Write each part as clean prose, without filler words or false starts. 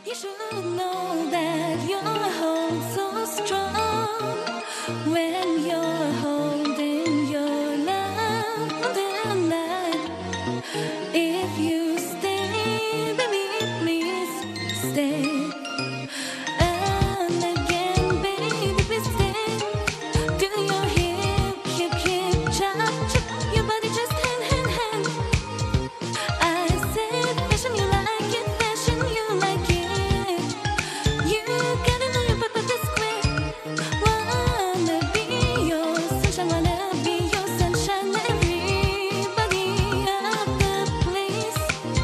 You should know that your hold so strong when you're holding your love on the night. If you stay, baby, please stay. And again, baby, please stay. Do your hip, chop, chop, your body just hand. I said fashion, you like it, fashion, you like it. You gotta know your purpose square. Wanna be your sunshine, wanna be your sunshine. Everybody of the place,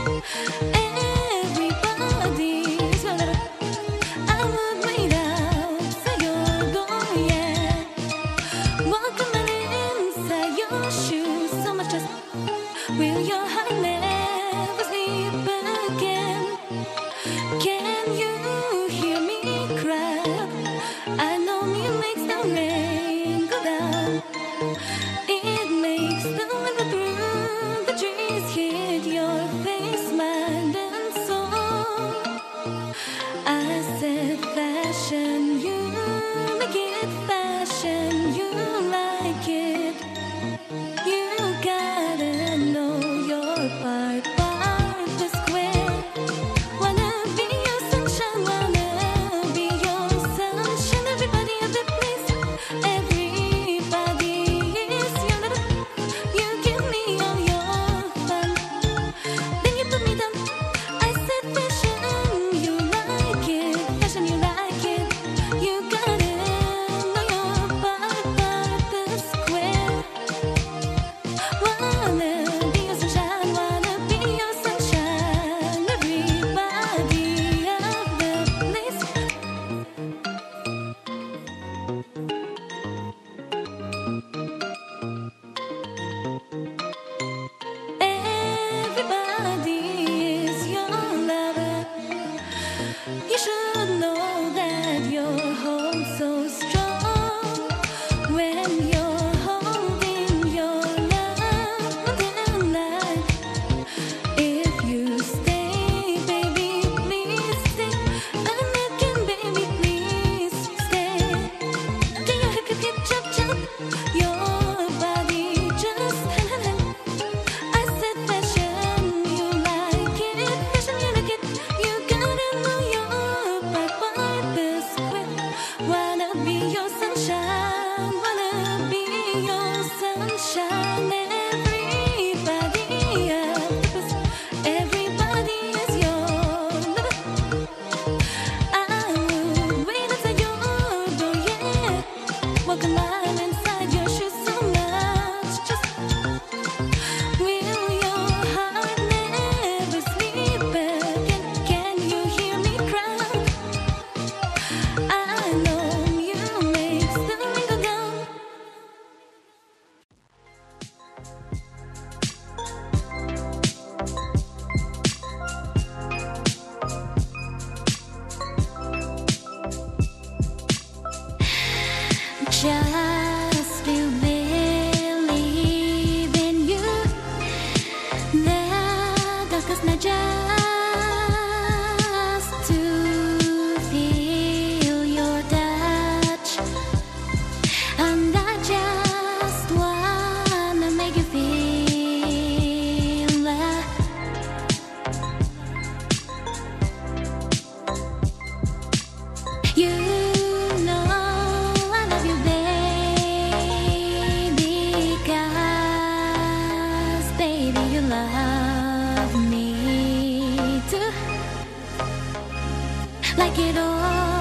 everybody's your little. I would wait outside your door, yeah. Walking inside your shoes, so much just. Will your heart never sleep again? Can you hear me cry? I know it makes the rain go down. It makes the wind go through the trees, hit your face, mind and soul. I said fashion, you make it fashion, you like it. You gotta know your part the square. Wanna be your sunshine, wanna be your sunshine. Everybody at the place, everybody is your little. You give me all your fun, then you put me down. I said fashion, you like it, fashion, you like it. You gotta know your part the square. Wanna be your sunshine, wanna be your sunshine. Everybody of the place. Everybody is your lover. You should know that your hold so strong when you're holding your love on the night. If you stay, baby, please stay. And again, baby, please stay. Do your hip, chop, chop, your body just hand. I said fashion, you like it, fashion, you like it. You gotta know your part the square. Wanna be your sunshine, wanna be your sunshine. Everybody of the place, everybody is your lover. I would wait outside your door, yeah. Walk a mile inside your shoes, so much just. Will your heart never sleep again? Can you hear me cry? I know you makes the rain go down. Just to believe in you, the darkest night, just to feel your touch. And I just wanna make you feel that. You know I love you, baby, 'cause baby, you love me too. Like it all.